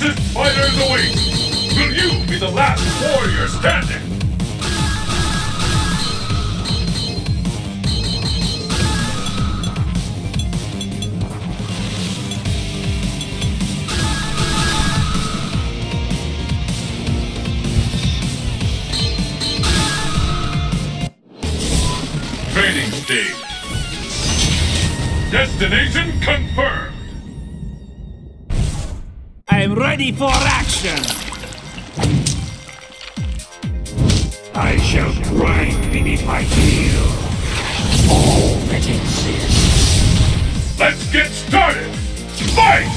fiercest fighters await! Will you be the last warrior standing? Training stage. Destination confirmed. I'm ready for action! I shall grind beneath my heel all that exists. Let's get started! Fight!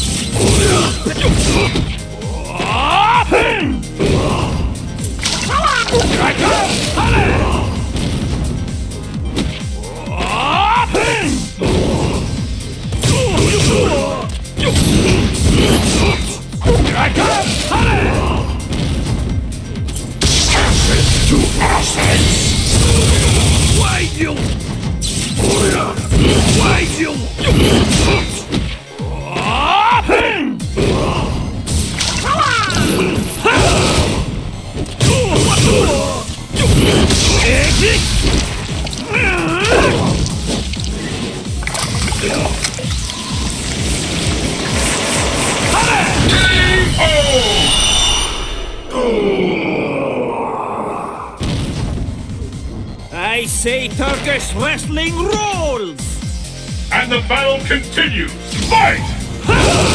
To essence! Why you? Why you? I say Turkish wrestling rules! And the battle continues! Fight!